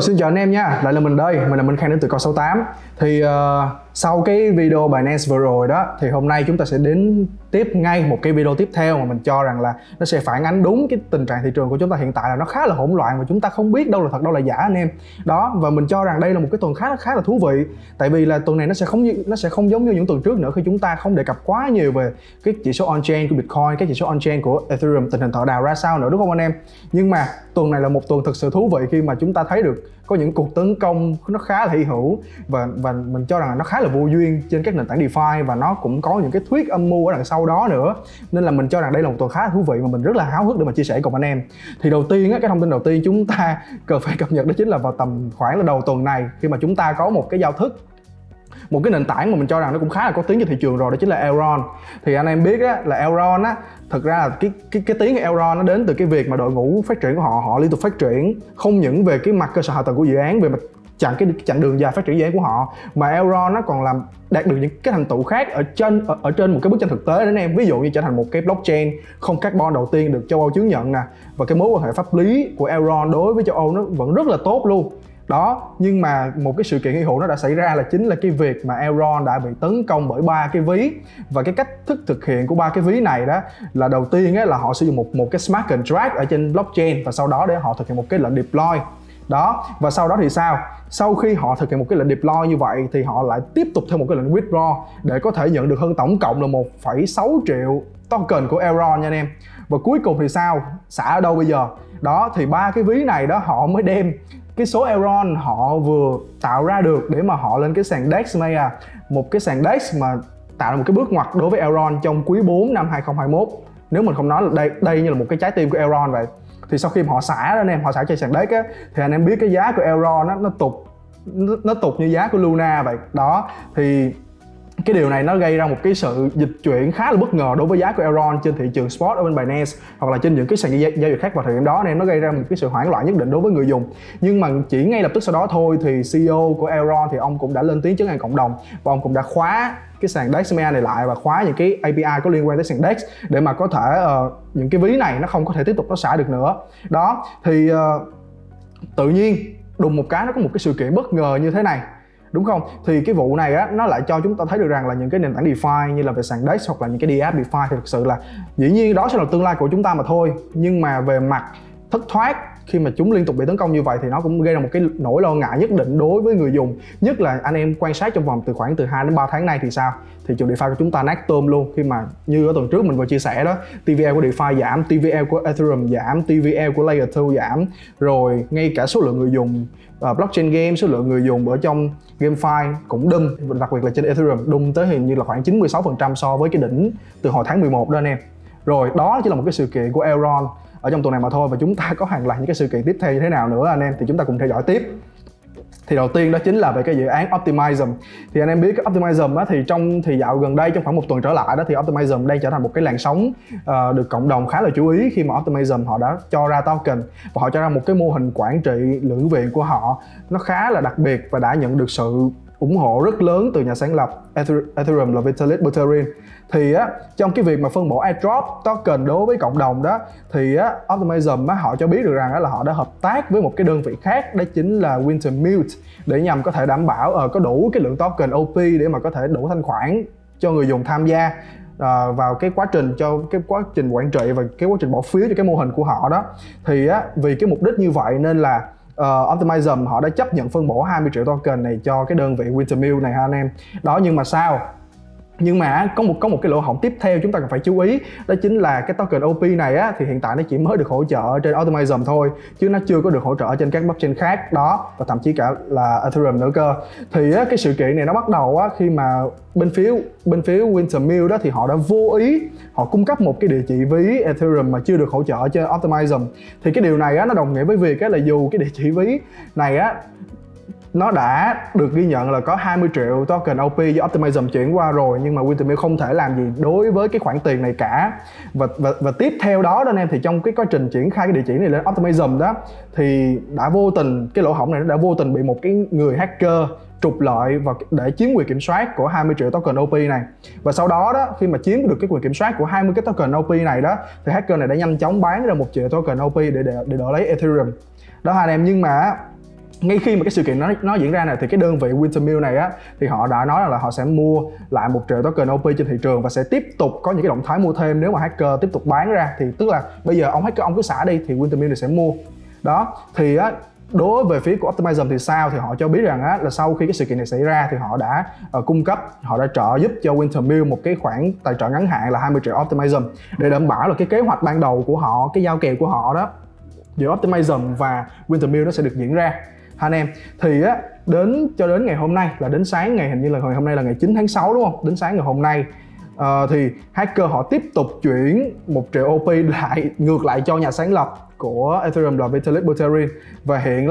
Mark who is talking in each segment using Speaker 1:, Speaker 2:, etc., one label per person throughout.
Speaker 1: Xin chào anh em nha, lại là mình đây, mình là Minh Khang đến từ Coin68. Thì sau cái video Binance vừa rồi đó, thì hôm nay chúng ta sẽ đến tiếp ngay một cái video tiếp theo mà mình cho rằng là nó sẽ phản ánh đúng cái tình trạng thị trường của chúng ta hiện tại, là nó khá là hỗn loạn và chúng ta không biết đâu là thật đâu là giả anh em. Đó, và mình cho rằng đây là một cái tuần khá là thú vị, tại vì là tuần này nó sẽ không giống như những tuần trước nữa, khi chúng ta không đề cập quá nhiều về cái chỉ số on-chain của Bitcoin, cái chỉ số on-chain của Ethereum, tình hình thợ đào ra sao nữa, đúng không anh em? Nhưng mà tuần này là một tuần thực sự thú vị khi mà chúng ta thấy được có những cuộc tấn công nó khá là hy hữu, và mình cho rằng là nó khá là vô duyên trên các nền tảng DeFi, và nó cũng có những cái thuyết âm mưu ở đằng sau đó nữa. Nên là mình cho rằng đây là một tuần khá là thú vị mà mình rất là háo hức để mà chia sẻ cùng anh em. Thì đầu tiên á, cái thông tin đầu tiên chúng ta cần phải cập nhật đó chính là vào tầm khoảng là đầu tuần này, khi mà chúng ta có một cái giao thức, một cái nền tảng mà mình cho rằng nó cũng khá là có tiếng trên thị trường rồi, đó chính là Elrond. Thì anh em biết á, là Elrond á, thực ra là cái tiếng Elrond nó đến từ cái việc mà đội ngũ phát triển của họ liên tục phát triển, không những về cái mặt cơ sở hạ tầng của dự án, về mặt chặng đường dài phát triển dự án của họ, mà Elrond nó còn làm đạt được những cái thành tựu khác ở trên một cái bức tranh thực tế đó anh em. Ví dụ như trở thành một cái blockchain không carbon đầu tiên được châu Âu chứng nhận nè, và cái mối quan hệ pháp lý của Elrond đối với châu Âu nó vẫn rất là tốt luôn. Đó, nhưng mà một cái sự kiện hy hữu nó đã xảy ra là chính là cái việc mà Elrond đã bị tấn công bởi 3 cái ví. Và cái cách thức thực hiện của 3 cái ví này đó là đầu tiên á, là họ sử dụng một cái smart contract ở trên blockchain, và sau đó để họ thực hiện một cái lệnh deploy. Đó, và sau đó thì sao? Sau khi họ thực hiện một cái lệnh deploy như vậy thì họ lại tiếp tục thêm một cái lệnh withdraw để có thể nhận được hơn tổng cộng là 1,6 triệu token của Elrond nha anh em. Và cuối cùng thì sao? Xả ở đâu bây giờ? Đó, thì 3 cái ví này đó họ mới đem cái số Elrond họ vừa tạo ra được để mà họ lên cái sàn DEX Maya, một cái sàn DEX mà tạo ra một cái bước ngoặt đối với Elrond trong quý 4 năm 2021. Nếu mình không nói là đây như là một cái trái tim của Elrond vậy. Thì sau khi mà họ xả đó anh em, họ xả trên sàn DEX á, thì anh em biết cái giá của Elrond nó tụt như giá của Luna vậy. Đó, thì cái điều này nó gây ra một cái sự dịch chuyển khá là bất ngờ đối với giá của Elrond trên thị trường spot ở bên Binance hoặc là trên những cái sàn giao dịch khác vào thời điểm đó, nên nó gây ra một cái sự hoảng loạn nhất định đối với người dùng. Nhưng mà chỉ ngay lập tức sau đó thôi thì CEO của Elrond thì ông cũng đã lên tiếng trấn an cộng đồng, và ông cũng đã khóa cái sàn DEX này lại và khóa những cái API có liên quan tới sàn DEX để mà có thể những cái ví này nó không có thể tiếp tục nó xả được nữa. Đó, thì tự nhiên đùng một cái nó có một cái sự kiện bất ngờ như thế này, đúng không? Thì cái vụ này á, nó lại cho chúng ta thấy được rằng là những cái nền tảng DeFi như là về sàn DEX hoặc là những cái DApp DeFi thì thực sự là dĩ nhiên đó sẽ là tương lai của chúng ta mà thôi. Nhưng mà về mặt thất thoát, khi mà chúng liên tục bị tấn công như vậy thì nó cũng gây ra một cái nỗi lo ngại nhất định đối với người dùng. Nhất là anh em quan sát trong vòng khoảng từ 2 đến 3 tháng nay thì sao? Thị trường DeFi của chúng ta nát tôm luôn, khi mà như ở tuần trước mình vừa chia sẻ đó, TVL của DeFi giảm, TVL của Ethereum giảm, TVL của Layer 2 giảm, rồi ngay cả số lượng người dùng blockchain game, số lượng người dùng ở trong GameFi cũng đâm, đặc biệt là trên Ethereum đâm tới hình như là khoảng 96% so với cái đỉnh từ hồi tháng 11 đó anh em. Rồi đó chỉ là một cái sự kiện của Elrond ở trong tuần này mà thôi, và chúng ta có hàng loạt những cái sự kiện tiếp theo như thế nào nữa anh em, thì chúng ta cùng theo dõi tiếp. Thì đầu tiên đó chính là về cái dự án Optimism. Thì anh em biết cái Optimism á, thì dạo gần đây trong khoảng một tuần trở lại đó, thì Optimism đang trở thành một cái làn sóng được cộng đồng khá là chú ý, khi mà Optimism họ đã cho ra token và họ cho ra một cái mô hình quản trị lưỡng viện của họ nó khá là đặc biệt và đã nhận được sự ủng hộ rất lớn từ nhà sáng lập Ethereum là Vitalik Buterin. Thì á, trong cái việc mà phân bổ airdrop token đối với cộng đồng đó, thì á, Optimism á, họ cho biết được rằng á, là họ đã hợp tác với một cái đơn vị khác, đó chính là Wintermute, để nhằm có thể đảm bảo có đủ cái lượng token OP để mà có thể đủ thanh khoản cho người dùng tham gia vào cái quá trình quản trị và cái quá trình bỏ phiếu cho cái mô hình của họ đó. Thì á, vì cái mục đích như vậy nên là Optimism họ đã chấp nhận phân bổ 20 triệu token này cho cái đơn vị Wintermute này ha anh em. Đó, nhưng mà sao? Nhưng mà có một cái lỗ hổng tiếp theo chúng ta cần phải chú ý, đó chính là cái token OP này á, thì hiện tại nó chỉ mới được hỗ trợ trên Optimism thôi, chứ nó chưa có được hỗ trợ trên các blockchain khác đó, và thậm chí cả là Ethereum nữa cơ. Thì á, cái sự kiện này nó bắt đầu á, khi mà bên phía Wintermute đó thì họ đã vô ý họ cung cấp một cái địa chỉ ví Ethereum mà chưa được hỗ trợ trên Optimism. Thì cái điều này á, nó đồng nghĩa với việc á, là dù cái địa chỉ ví này á nó đã được ghi nhận là có 20 triệu token OP do Optimism chuyển qua rồi, nhưng mà Wintermute không thể làm gì đối với cái khoản tiền này cả. Và tiếp theo đó anh em, thì trong cái quá trình triển khai cái địa chỉ này lên Optimism đó, thì đã vô tình, cái lỗ hổng này nó đã vô tình bị một cái người hacker trục lợi và để chiếm quyền kiểm soát của 20 triệu token OP này. Và sau đó khi mà chiếm được cái quyền kiểm soát của 20 cái token OP này đó, thì hacker này đã nhanh chóng bán ra 1 triệu token OP để đỡ lấy Ethereum đó anh em. Nhưng mà ngay khi mà cái sự kiện nó diễn ra này thì cái đơn vị Wintermute này á thì họ đã nói là họ sẽ mua lại 1 triệu token OP trên thị trường và sẽ tiếp tục có những cái động thái mua thêm nếu mà hacker tiếp tục bán ra. Thì tức là bây giờ ông hacker ông cứ xả đi thì Wintermute này sẽ mua. Đó thì á, đối về phía của Optimism thì sao, thì họ cho biết rằng á, là sau khi cái sự kiện này xảy ra thì họ đã cung cấp, họ đã trợ giúp cho Wintermute một cái khoản tài trợ ngắn hạn là 20 triệu Optimism để đảm bảo là cái kế hoạch ban đầu của họ, cái giao kèo của họ đó giữa Optimism và Wintermute nó sẽ được diễn ra anh em. Thì á, cho đến ngày hôm nay là đến sáng ngày, hình như là ngày hôm nay là ngày 9 tháng 6 đúng không, đến sáng ngày hôm nay thì hacker họ tiếp tục chuyển 1 triệu OP ngược lại cho nhà sáng lập của Ethereum là Vitalik Buterin, và hiện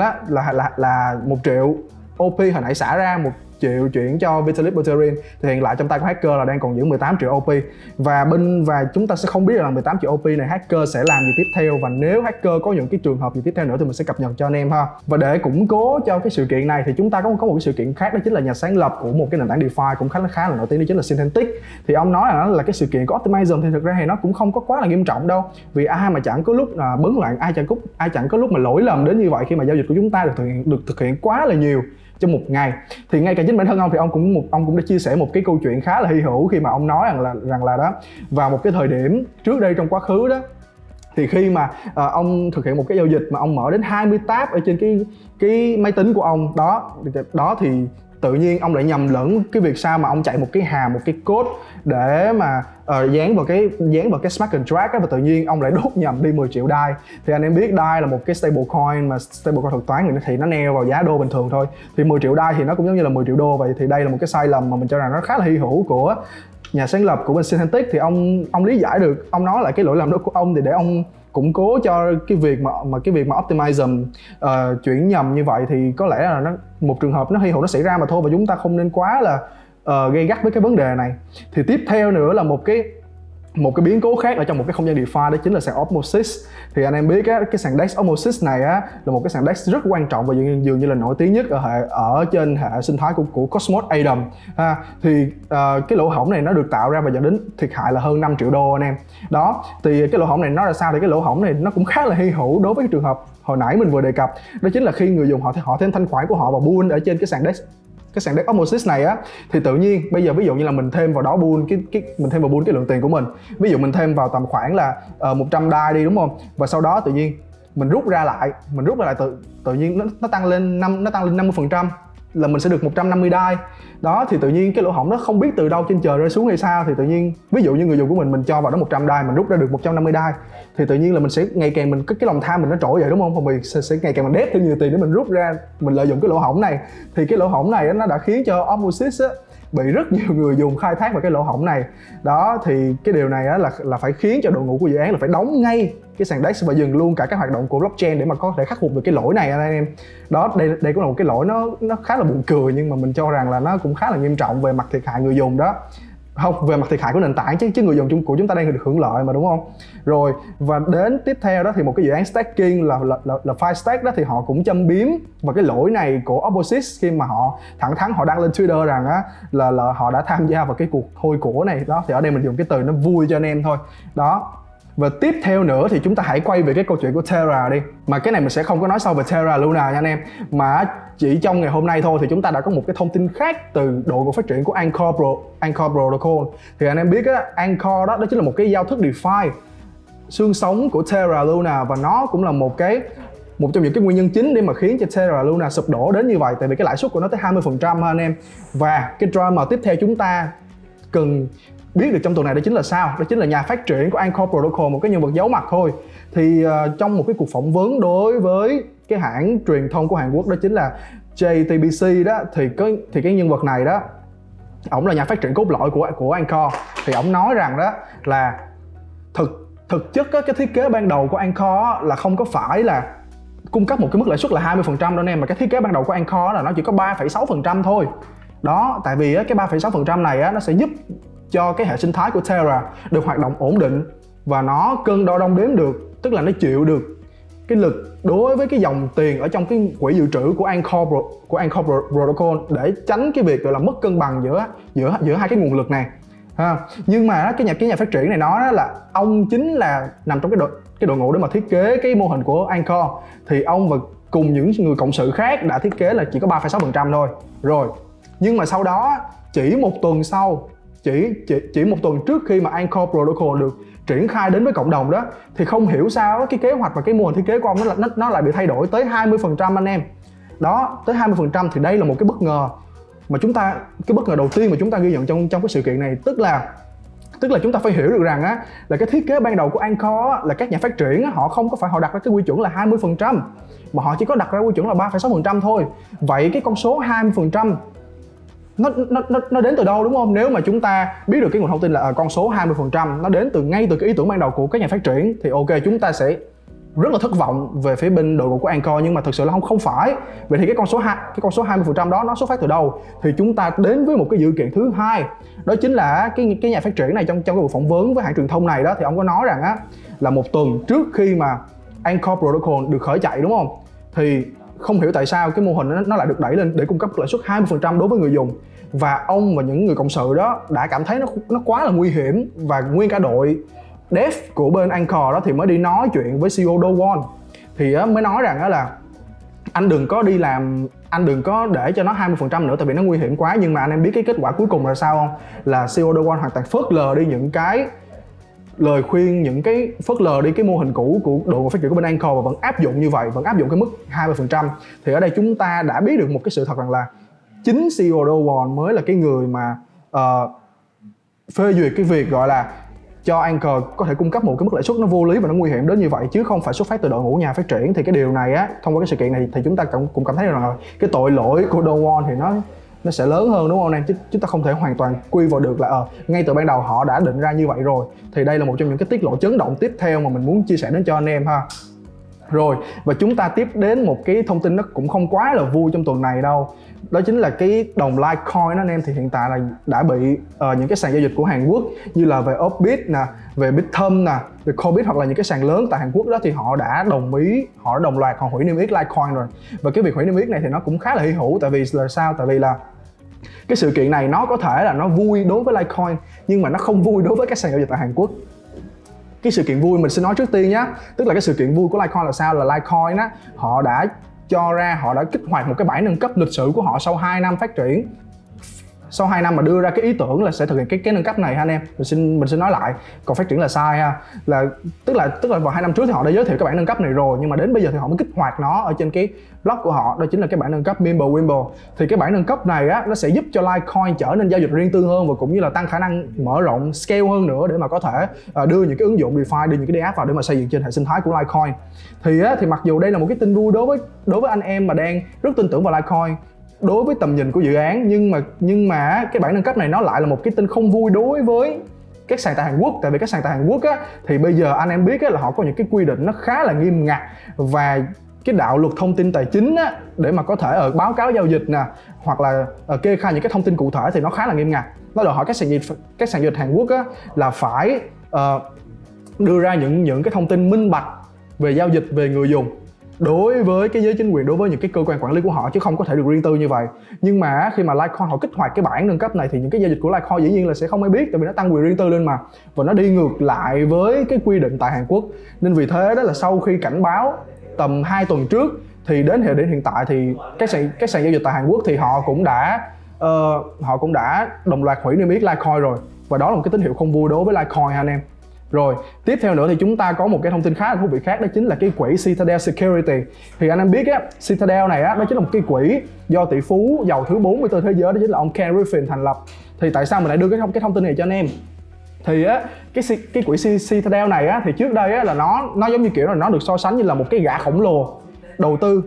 Speaker 1: là 1 triệu OP hồi nãy xả ra 1 triệu chuyển cho Vitalik Buterin thì hiện lại trong tay của hacker là đang còn giữ 18 triệu OP, và chúng ta sẽ không biết là 18 triệu OP này hacker sẽ làm gì tiếp theo, và nếu hacker có những cái trường hợp gì tiếp theo nữa thì mình sẽ cập nhật cho anh em ha. Và để củng cố cho cái sự kiện này thì chúng ta có một cái sự kiện khác, đó chính là nhà sáng lập của một cái nền tảng DeFi cũng khá là nổi tiếng, đó chính là Synthetix. Thì ông nói là cái sự kiện của Optimism thì thực ra thì nó cũng không có quá là nghiêm trọng đâu, vì ai mà chẳng có lúc bấn loạn, ai chẳng có lúc mà lỗi lầm đến như vậy khi mà giao dịch của chúng ta được thực hiện quá là nhiều trong một ngày. Thì ngay cả chính bản thân ông thì ông cũng đã chia sẻ một cái câu chuyện khá là hy hữu khi mà ông nói rằng là đó, vào một cái thời điểm trước đây trong quá khứ đó, thì khi mà ông thực hiện một cái giao dịch mà ông mở đến 20 tab ở trên cái máy tính của ông đó thì tự nhiên ông lại nhầm lẫn cái việc sao mà ông chạy một cái hàm, một cái code để mà dán vào cái smart contract á, và tự nhiên ông lại đốt nhầm đi 10 triệu DAI. Thì anh em biết DAI là một cái stablecoin, mà stablecoin thuật toán thì nó neo vào giá đô bình thường thôi, thì 10 triệu DAI thì nó cũng giống như là 10 triệu đô vậy. Thì đây là một cái sai lầm mà mình cho rằng nó khá là hy hữu của nhà sáng lập của bên Synthetix. Thì ông lý giải được, ông nói lại cái lỗi lầm đó của ông thì để ông củng cố cho cái việc mà Optimism chuyển nhầm như vậy, thì có lẽ là nó một trường hợp nó hy hữu nó xảy ra mà thôi, và chúng ta không nên quá là gây gắt với cái vấn đề này. Thì tiếp theo nữa là một cái biến cố khác ở trong một cái không gian DeFi, đó chính là sàn Osmosis. Thì anh em biết á, cái sàn DEX Osmosis này á là một cái sàn DEX rất quan trọng và dường như là nổi tiếng nhất ở trên hệ sinh thái của Cosmos Atom. Thì cái lỗ hổng này nó được tạo ra và dẫn đến thiệt hại là hơn 5 triệu đô anh em. Đó, thì cái lỗ hổng này nó là sao, thì cái lỗ hổng này nó cũng khá là hy hữu đối với cái trường hợp hồi nãy mình vừa đề cập, đó chính là khi người dùng họ thêm thanh khoản của họ vào pool ở trên cái sàn DEX Osmosis này á, thì tự nhiên bây giờ ví dụ như là mình thêm vào đó pool mình thêm vào pool cái lượng tiền của mình, ví dụ mình thêm vào tầm khoảng là 100 DAI đi đúng không, và sau đó tự nhiên mình rút ra lại tự nhiên nó tăng lên 50%, là mình sẽ được 150 DAI. Đó, thì tự nhiên cái lỗ hổng nó không biết từ đâu trên trời rơi xuống hay sao, thì tự nhiên ví dụ như người dùng của mình cho vào đó 100 DAI, mình rút ra được 150 DAI, thì tự nhiên là mình sẽ ngày càng cái lòng tham mình nó trỗi dậy đúng không, mình sẽ ngày càng mình đép thêm nhiều tiền để mình rút ra, mình lợi dụng cái lỗ hổng này. Thì cái lỗ hổng này nó đã khiến cho Osmosis bị rất nhiều người dùng khai thác vào cái lỗ hổng này. Đó, thì cái điều này là phải khiến cho đội ngũ của dự án là phải đóng ngay cái sàn DEX và dừng luôn cả các hoạt động của blockchain để mà có thể khắc phục được cái lỗi này anh em. Đó, đây cũng là một cái lỗi nó khá là buồn cười, nhưng mà mình cho rằng là nó cũng khá là nghiêm trọng về mặt thiệt hại người dùng đó. Không, về mặt thiệt hại của nền tảng chứ người dùng của chúng ta đang được hưởng lợi mà đúng không? Rồi, và đến tiếp theo đó thì một cái dự án staking là Firestack đó, thì họ cũng châm biếm vào cái lỗi này của Osmosis khi mà họ thẳng thắn họ đăng lên Twitter rằng á là họ đã tham gia vào cái cuộc hôi của này. Đó, thì ở đây mình dùng cái từ nó vui cho anh em thôi. Đó. Và tiếp theo nữa thì chúng ta hãy quay về cái câu chuyện của Terra đi. Mà cái này mình sẽ không có nói sâu về Terra Luna nha anh em, mà chỉ trong ngày hôm nay thôi thì chúng ta đã có một cái thông tin khác từ đội ngũ phát triển của Anchor Protocol. Thì anh em biết á, Anchor đó chính là một cái giao thức DeFi xương sống của Terra Luna, và nó cũng là một trong những cái nguyên nhân chính để mà khiến cho Terra Luna sụp đổ đến như vậy, tại vì cái lãi suất của nó tới 20% anh em. Và cái drama tiếp theo chúng ta cần biết được trong tuần này đó chính là sao? Đó chính là nhà phát triển của Anchor Protocol, một cái nhân vật giấu mặt thôi. Thì trong một cái cuộc phỏng vấn đối với cái hãng truyền thông của Hàn Quốc, đó chính là JTBC đó, thì cái nhân vật này đó, ổng là nhà phát triển cốt lõi của Anchor. Thì ổng nói rằng đó là thực chất cái thiết kế ban đầu của Anchor là không có phải là cung cấp một cái mức lãi suất là 20% đâu anh em, mà cái thiết kế ban đầu của Anchor là nó chỉ có 3,6% thôi. Đó, tại vì cái 3,6% này nó sẽ giúp cho cái hệ sinh thái của Terra được hoạt động ổn định và nó cân đo đong đếm được, tức là nó chịu được cái lực đối với cái dòng tiền ở trong cái quỹ dự trữ của Anchor Protocol, để tránh cái việc gọi là mất cân bằng giữa hai cái nguồn lực này. Nhưng mà cái nhà phát triển này nói là ông chính là nằm trong cái đội ngũ để mà thiết kế cái mô hình của Anchor, thì ông cùng những người cộng sự khác đã thiết kế là chỉ có 3,6% thôi. Rồi, nhưng mà sau đó chỉ một tuần sau, chỉ một tuần trước khi mà Anchor Protocol được triển khai đến với cộng đồng đó, thì không hiểu sao cái kế hoạch và cái mô hình thiết kế của ông nó lại bị thay đổi tới 20% anh em. Đó, tới 20% thì đây là một cái bất ngờ mà cái bất ngờ đầu tiên mà chúng ta ghi nhận trong cái sự kiện này, tức là chúng ta phải hiểu được rằng á, là cái thiết kế ban đầu của Anchor á, là các nhà phát triển á, họ không có phải họ đặt ra cái quy chuẩn là 20%, mà họ chỉ có đặt ra quy chuẩn là 3,6% thôi. Vậy cái con số 20% nó đến từ đâu, đúng không? Nếu mà chúng ta biết được cái nguồn thông tin là con số 20% nó đến ngay từ cái ý tưởng ban đầu của các nhà phát triển, thì ok, chúng ta sẽ rất là thất vọng về phía bên đội ngũ của Anchor. Nhưng mà thực sự là không phải. Vậy thì cái con số 20% đó nó xuất phát từ đâu? Thì chúng ta đến với một cái dữ kiện thứ hai, đó chính là cái nhà phát triển này trong cái buổi phỏng vấn với hãng truyền thông này đó, thì ông có nói rằng á, là một tuần trước khi mà Anchor Protocol được khởi chạy, đúng không, thì không hiểu tại sao cái mô hình nó lại được đẩy lên để cung cấp lãi suất 20% đối với người dùng. Và ông và những người cộng sự đó đã cảm thấy nó quá là nguy hiểm, và nguyên cả đội dev của bên Anchor đó thì mới đi nói chuyện với CEO Do Won, thì mới nói rằng đó là anh đừng có để cho nó 20% nữa, tại vì nó nguy hiểm quá. Nhưng mà anh em biết cái kết quả cuối cùng là sao không? Là CEO Do Won hoàn toàn phớt lờ đi những cái lời khuyên, phớt lờ đi cái mô hình cũ của đội ngũ phát triển của bên Anchor, và vẫn áp dụng như vậy, vẫn áp dụng cái mức 20%. Thì ở đây chúng ta đã biết được một cái sự thật rằng là chính CEO Do Won mới là cái người mà phê duyệt cái việc gọi là cho Anchor có thể cung cấp một cái mức lãi suất nó vô lý và nó nguy hiểm đến như vậy, chứ không phải xuất phát từ đội ngũ nhà phát triển. Thì cái điều này á, thông qua cái sự kiện này thì chúng ta cũng cảm thấy rằng là cái tội lỗi của Do Won thì nó sẽ lớn hơn, đúng không anh em? Chúng ta không thể hoàn toàn quy vào được là ngay từ ban đầu họ đã định ra như vậy rồi. Thì đây là một trong những cái tiết lộ chấn động tiếp theo mà mình muốn chia sẻ đến cho anh em ha. Rồi, và chúng ta tiếp đến một cái thông tin nó cũng không quá là vui trong tuần này đâu. Đó chính là cái đồng Litecoin đó anh em, thì hiện tại là đã bị những cái sàn giao dịch của Hàn Quốc như là về Upbit nè, về Bithumb nè, về Coinbit, hoặc là những cái sàn lớn tại Hàn Quốc đó, thì họ đã đồng loạt họ hủy niêm yết Litecoin rồi. Và cái việc hủy niêm yết này thì nó cũng khá là hy hữu, tại vì là sao? Tại vì là cái sự kiện này nó có thể là nó vui đối với Litecoin, nhưng mà nó không vui đối với các sàn giao dịch tại Hàn Quốc. Cái sự kiện vui mình sẽ nói trước tiên nhé. Tức là cái sự kiện vui của Litecoin là sao? Là Litecoin á, họ đã kích hoạt một cái bảng nâng cấp lịch sử của họ sau 2 năm phát triển. Sau 2 năm mà đưa ra cái ý tưởng là sẽ thực hiện cái nâng cấp này ha anh em. Mình xin nói lại, còn phát triển là sai ha. Tức là vào 2 năm trước thì họ đã giới thiệu cái bản nâng cấp này rồi, nhưng mà đến bây giờ thì họ mới kích hoạt nó ở trên cái blog của họ, đó chính là cái bản nâng cấp Mimblewimble. Thì cái bản nâng cấp này á, nó sẽ giúp cho Litecoin trở nên giao dịch riêng tư hơn, và cũng như là tăng khả năng mở rộng scale hơn nữa, để mà có thể đưa những cái ứng dụng DeFi, đưa những cái app vào để mà xây dựng trên hệ sinh thái của Litecoin. Thì mặc dù đây là một cái tin vui đối với anh em mà đang rất tin tưởng vào Litecoin, đối với tầm nhìn của dự án, nhưng mà cái bản nâng cấp này nó lại là một cái tin không vui đối với các sàn tại Hàn Quốc. Tại vì các sàn tại Hàn Quốc á, thì bây giờ anh em biết á, là họ có những cái quy định nó khá là nghiêm ngặt, và cái đạo luật thông tin tài chính á, để mà có thể báo cáo giao dịch nè, hoặc là kê khai những cái thông tin cụ thể thì nó khá là nghiêm ngặt. Nó đòi hỏi các sàn giao dịch Hàn Quốc á, là phải đưa ra những cái thông tin minh bạch về giao dịch về người dùng đối với cái giới chính quyền, đối với những cái cơ quan quản lý của họ, chứ không có thể được riêng tư như vậy. Nhưng mà khi mà Litecoin họ kích hoạt cái bản nâng cấp này thì những cái giao dịch của Litecoin dĩ nhiên là sẽ không ai biết, tại vì nó tăng quyền riêng tư lên mà, và nó đi ngược lại với cái quy định tại Hàn Quốc. Nên vì thế đó là sau khi cảnh báo tầm 2 tuần trước, thì đến hiện tại thì các sàn giao dịch tại Hàn Quốc thì họ cũng đã đồng loạt hủy niêm yết Litecoin rồi, và đó là một cái tín hiệu không vui đối với Litecoin ha anh em. Rồi, tiếp theo nữa thì chúng ta có một cái thông tin khá là thú vị khác, đó chính là cái quỹ Citadel Security. Thì anh em biết á, Citadel này á, đó chính là một cái quỹ do tỷ phú giàu thứ 44 thế giới, đó chính là ông Ken Griffin thành lập. Thì tại sao mình lại đưa cái thông tin này cho anh em? Thì á, cái quỹ Citadel này á, thì trước đây á, là nó giống như kiểu là nó được so sánh như là một cái gã khổng lồ đầu tư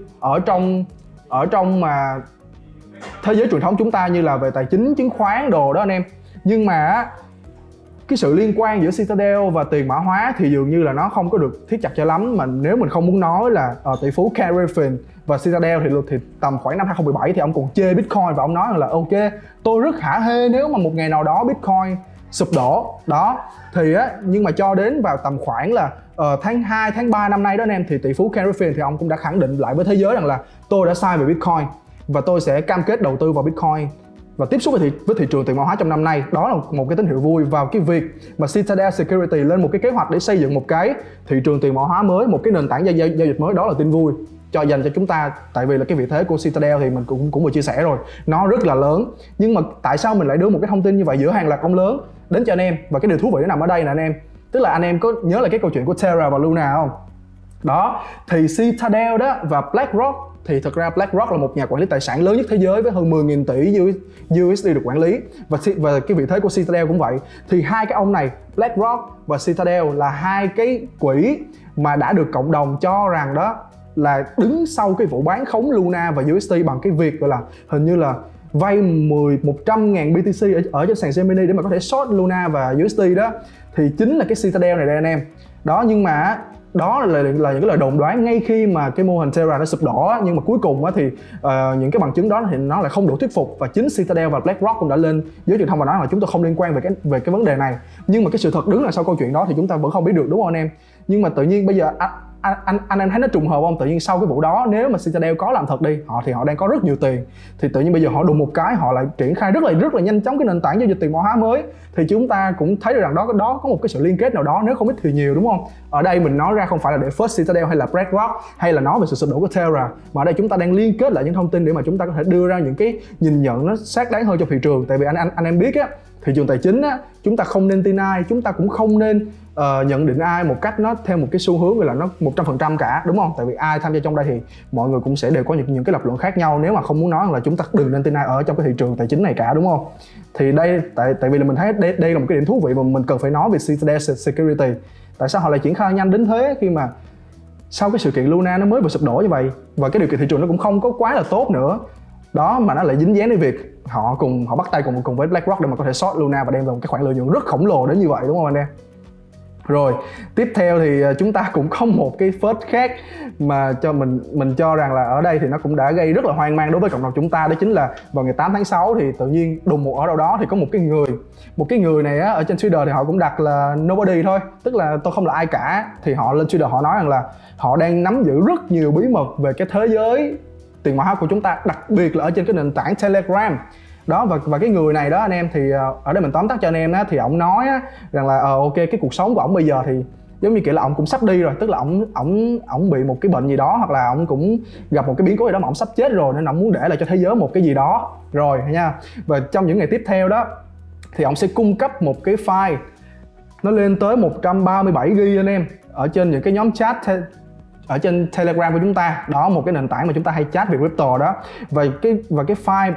Speaker 1: ở trong mà thế giới truyền thống chúng ta, như là về tài chính, chứng khoán đồ đó anh em. Nhưng mà cái sự liên quan giữa Citadel và tiền mã hóa thì dường như là nó không có được thiết chặt cho lắm. Mà nếu mình không muốn nói là tỷ phú Ken Griffin và Citadel thì tầm khoảng năm 2017 thì ông còn chê Bitcoin, và ông nói là ok, tôi rất hả hê nếu mà một ngày nào đó Bitcoin sụp đổ đó. Thì á, nhưng mà cho đến vào tầm khoảng là tháng 2, tháng 3 năm nay đó anh em, thì tỷ phú Ken Griffin thì ông cũng đã khẳng định lại với thế giới rằng là tôi đã sai về Bitcoin, và tôi sẽ cam kết đầu tư vào Bitcoin và tiếp xúc với thị trường tiền mã hóa trong năm nay. Đó là một cái tín hiệu vui vào cái việc mà Citadel Security lên một cái kế hoạch để xây dựng một cái thị trường tiền mã hóa mới, một cái nền tảng giao dịch mới. Đó là tin vui dành cho chúng ta, tại vì là cái vị thế của Citadel thì mình cũng vừa chia sẻ rồi, nó rất là lớn. Nhưng mà tại sao mình lại đưa một cái thông tin như vậy giữa hàng loạt ông lớn đến cho anh em? Và cái điều thú vị nó nằm ở đây nè anh em, tức là anh em có nhớ là cái câu chuyện của Terra và Luna không? Đó, thì Citadel đó và BlackRock, thì thật ra BlackRock là một nhà quản lý tài sản lớn nhất thế giới với hơn 10.000 tỷ USD được quản lý, và cái vị thế của Citadel cũng vậy. Thì hai cái ông này, BlackRock và Citadel, là hai cái quỹ mà đã được cộng đồng cho rằng đó là đứng sau cái vụ bán khống Luna và UST bằng cái việc gọi là hình như là vay 100.000 BTC ở trên sàn Gemini để mà có thể short Luna và UST đó, thì chính là cái Citadel này đây anh em. Đó, nhưng mà đó là những cái lời đồn đoán ngay khi mà cái mô hình Terra nó sụp đổ, nhưng mà cuối cùng thì những cái bằng chứng đó thì nó lại không đủ thuyết phục, và chính Citadel và BlackRock cũng đã lên giới truyền thông và nói là chúng tôi không liên quan về cái vấn đề này. Nhưng mà cái sự thật đứng là sau câu chuyện đó thì chúng ta vẫn không biết được, đúng không anh em? Nhưng mà tự nhiên bây giờ anh em thấy nó trùng hợp không? Tự nhiên sau cái vụ đó, nếu mà Citadel có làm thật đi, họ đang có rất nhiều tiền, thì tự nhiên bây giờ họ đùng một cái họ lại triển khai rất là nhanh chóng cái nền tảng giao dịch tiền mã hóa mới, thì chúng ta cũng thấy được rằng đó có một cái sự liên kết nào đó, nếu không ít thì nhiều, đúng không? Ở đây mình nói ra không phải là để First Citadel hay là BlackRock hay là nói về sự sụp đổ của Terra, mà ở đây chúng ta đang liên kết lại những thông tin để mà chúng ta có thể đưa ra những cái nhìn nhận nó xác đáng hơn cho thị trường. Tại vì anh em biết á, thị trường tài chính á, chúng ta không nên tin ai, chúng ta cũng không nên nhận định ai một cách nó theo một cái xu hướng là nó 100% cả, đúng không? Tại vì ai tham gia trong đây thì mọi người cũng sẽ đều có những cái lập luận khác nhau, nếu mà không muốn nói là chúng ta đừng nên tin ai ở trong cái thị trường tài chính này cả, đúng không? Thì đây tại vì là mình thấy đây là một cái điểm thú vị mà mình cần phải nói về Citadel Security. Tại sao họ lại triển khai nhanh đến thế khi mà sau cái sự kiện Luna nó mới vừa sụp đổ như vậy, và cái điều kiện thị trường nó cũng không có quá là tốt nữa đó, mà nó lại dính dáng đến việc họ bắt tay cùng với BlackRock để mà có thể short Luna và đem về một cái khoản lợi nhuận rất khổng lồ đến như vậy, đúng không anh em? Rồi tiếp theo thì chúng ta cũng có một cái phớt khác mà cho mình cho rằng là ở đây thì nó cũng đã gây rất là hoang mang đối với cộng đồng chúng ta. Đó chính là vào ngày 8 tháng 6 thì tự nhiên đùng một ở đâu đó thì có một cái người này á, ở trên Twitter thì họ cũng đặt là nobody thôi, tức là tôi không là ai cả. Thì họ lên Twitter họ nói rằng là họ đang nắm giữ rất nhiều bí mật về cái thế giới tiền mã hóa của chúng ta, đặc biệt là ở trên cái nền tảng Telegram đó. Và cái người này đó anh em, thì ở đây mình tóm tắt cho anh em á, thì ổng nói á, rằng là ok, cái cuộc sống của ổng bây giờ thì giống như kiểu là ổng cũng sắp đi rồi, tức là ổng bị một cái bệnh gì đó, hoặc là ổng cũng gặp một cái biến cố gì đó mà ổng sắp chết rồi, nên ổng muốn để lại cho thế giới một cái gì đó rồi nha. Và trong những ngày tiếp theo đó thì ổng sẽ cung cấp một cái file nó lên tới 137 GB anh em, ở trên những cái nhóm chat ở trên Telegram của chúng ta đó, một cái nền tảng mà chúng ta hay chat về crypto đó. Và cái file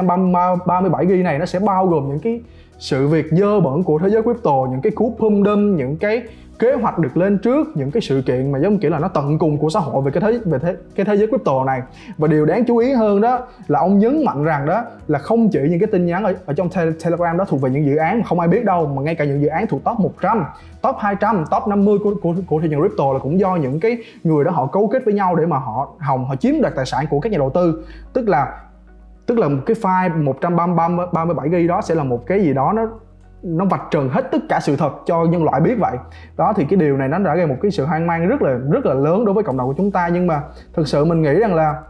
Speaker 1: 137 GB này nó sẽ bao gồm những cái sự việc dơ bẩn của thế giới crypto, những cái cú pump dump, những cái kế hoạch được lên trước, những cái sự kiện mà giống kiểu là nó tận cùng của xã hội về cái thế giới crypto này. Và điều đáng chú ý hơn đó là ông nhấn mạnh rằng đó là không chỉ những cái tin nhắn ở trong Telegram đó thuộc về những dự án mà không ai biết đâu, mà ngay cả những dự án thuộc top 100, top 200, top 50 của thị trường crypto là cũng do những cái người đó họ cấu kết với nhau để mà họ chiếm đoạt tài sản của các nhà đầu tư. Tức là một cái file 137 GB đó sẽ là một cái gì đó nó vạch trần hết tất cả sự thật cho nhân loại biết vậy đó. Thì cái điều này nó đã gây một cái sự hoang mang rất là lớn đối với cộng đồng của chúng ta. Nhưng mà thực sự mình nghĩ rằng là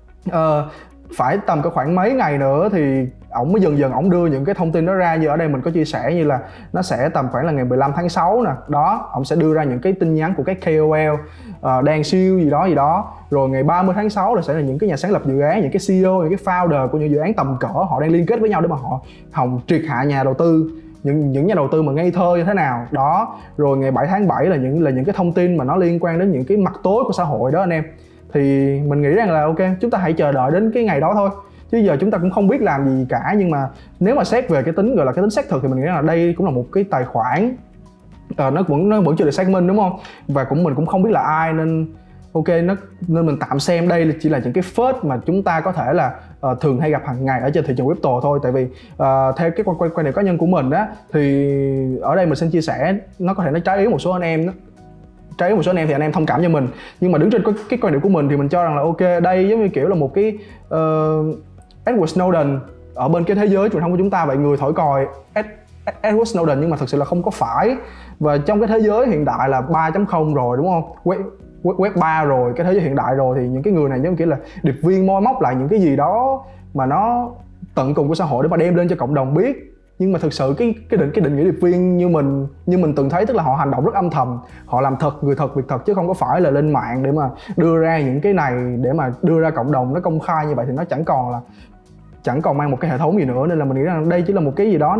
Speaker 1: phải tầm cái khoảng mấy ngày nữa thì ổng mới dần ổng đưa những cái thông tin đó ra. Như ở đây mình có chia sẻ như là nó sẽ tầm khoảng là ngày 15 tháng 6 nè đó, ổng sẽ đưa ra những cái tin nhắn của các KOL đang siêu gì đó. Rồi ngày 30 tháng 6 là sẽ là những cái nhà sáng lập dự án, những cái CEO, những cái founder của những dự án tầm cỡ, họ đang liên kết với nhau để mà họ triệt hạ nhà đầu tư, những nhà đầu tư mà ngây thơ như thế nào đó. Rồi ngày 7 tháng 7 là những cái thông tin mà nó liên quan đến những cái mặt tối của xã hội đó anh em. Thì mình nghĩ rằng là ok, chúng ta hãy chờ đợi đến cái ngày đó thôi, chứ giờ chúng ta cũng không biết làm gì cả. Nhưng mà nếu mà xét về cái tính gọi là cái tính xác thực thì mình nghĩ là đây cũng là một cái tài khoản nó vẫn chưa được xác minh, đúng không? Và mình cũng không biết là ai, nên ok, nên mình tạm xem đây chỉ là những cái phớt mà chúng ta có thể là thường hay gặp hàng ngày ở trên thị trường crypto thôi. Tại vì theo cái quan điểm cá nhân của mình á, thì ở đây mình xin chia sẻ, nó có thể nó trái ý một số anh em đó. Trái ý một số anh em thì anh em thông cảm cho mình, nhưng mà đứng trên cái quan điểm của mình thì mình cho rằng là ok, đây giống như kiểu là một cái Edward Snowden ở bên cái thế giới truyền thông của chúng ta vậy. Người thổi còi Edward Snowden nhưng mà thực sự là không có phải. Và trong cái thế giới hiện đại là 3.0 rồi, đúng không? Web 3 rồi, cái thế giới hiện đại rồi, thì những cái người này giống kiểu là điệp viên moi móc lại những cái gì đó mà nó tận cùng của xã hội để mà đem lên cho cộng đồng biết. Nhưng mà thực sự cái định nghĩa điệp viên như mình từng thấy, tức là họ hành động rất âm thầm, họ làm thật, người thật việc thật, chứ không có phải là lên mạng để mà đưa ra những cái này, để mà đưa ra cộng đồng nó công khai như vậy, thì nó chẳng còn mang một cái hệ thống gì nữa. Nên là mình nghĩ rằng đây chỉ là một cái gì đó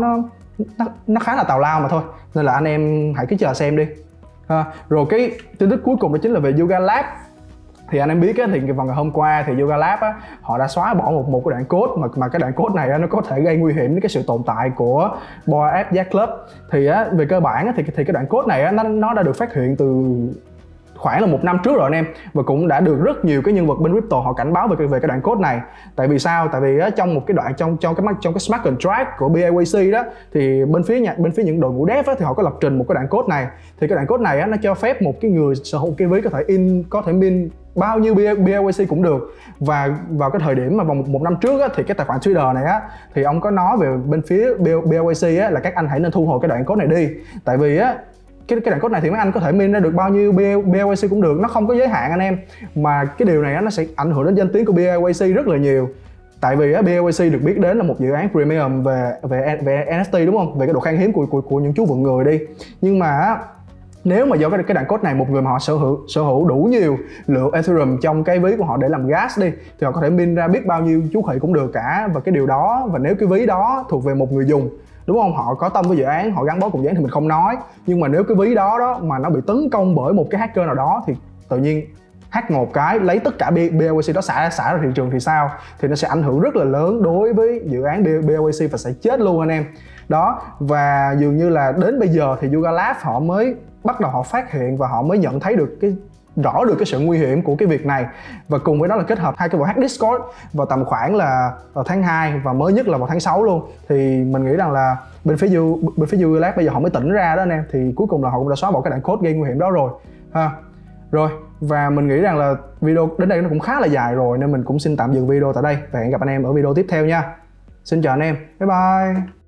Speaker 1: nó khá là tào lao mà thôi, nên là anh em hãy cứ chờ xem đi. Rồi cái tin tức cuối cùng đó chính là về Yuga Lab. Thì anh em biết á, thì vào ngày hôm qua thì Yuga Lab á, họ đã xóa bỏ một cái đoạn code mà cái đoạn code này á, nó có thể gây nguy hiểm đến cái sự tồn tại của Bored Ape Yacht Club. Thì á, về cơ bản á, thì cái đoạn code này á, nó đã được phát hiện từ khoảng là 1 năm trước rồi anh em, và cũng đã được rất nhiều cái nhân vật bên crypto họ cảnh báo về cái đoạn code này. Tại vì sao? Tại vì á, trong một cái đoạn trong cái smart contract của BAYC đó, thì bên phía những đội ngũ dev á, thì họ có lập trình một cái đoạn code này. Thì cái đoạn code này á, nó cho phép một cái người sở hữu cái ví có thể min bao nhiêu BAYC cũng được. Và vào cái thời điểm mà vào một năm trước á, thì cái tài khoản Twitter này á, thì ông có nói về bên phía BAYC á, là các anh hãy nên thu hồi cái đoạn code này đi. Tại vì á, cái đoạn code này thì mấy anh có thể min ra được bao nhiêu BAYC cũng được, nó không có giới hạn anh em. Mà cái điều này á, nó sẽ ảnh hưởng đến danh tiếng của BAYC rất là nhiều. Tại vì á, BAYC được biết đến là một dự án premium về NFT, đúng không? Về cái độ khan hiếm của những chú vượn người đi. Nhưng mà á, nếu mà do cái đoạn code này, một người mà họ sở hữu đủ nhiều lượng Ethereum trong cái ví của họ để làm gas đi, thì họ có thể min ra biết bao nhiêu chú khỉ cũng được cả. Và cái điều đó, và nếu cái ví đó thuộc về một người dùng, đúng không, họ có tâm với dự án, họ gắn bó cùng dự án thì mình không nói. Nhưng mà nếu cái ví đó mà nó bị tấn công bởi một cái hacker nào đó, thì tự nhiên hack một cái lấy tất cả BAYC đó xả ra thị trường thì sao? Thì nó sẽ ảnh hưởng rất là lớn đối với dự án BAYC và sẽ chết luôn anh em. Đó, và dường như là đến bây giờ thì Yuga Lab họ mới bắt đầu họ phát hiện và họ mới nhận thấy được rõ được cái sự nguy hiểm của cái việc này. Và cùng với đó là kết hợp hai cái vụ hack Discord vào tầm khoảng là vào tháng 2 và mới nhất là vào tháng 6 luôn. Thì mình nghĩ rằng là bên phía Yuga Lab bây giờ họ mới tỉnh ra đó anh em. Thì cuối cùng là họ cũng đã xóa bỏ cái đoạn code gây nguy hiểm đó rồi ha. Rồi, và mình nghĩ rằng là video đến đây nó cũng khá là dài rồi, nên mình cũng xin tạm dừng video tại đây và hẹn gặp anh em ở video tiếp theo nha. Xin chào anh em, bye bye.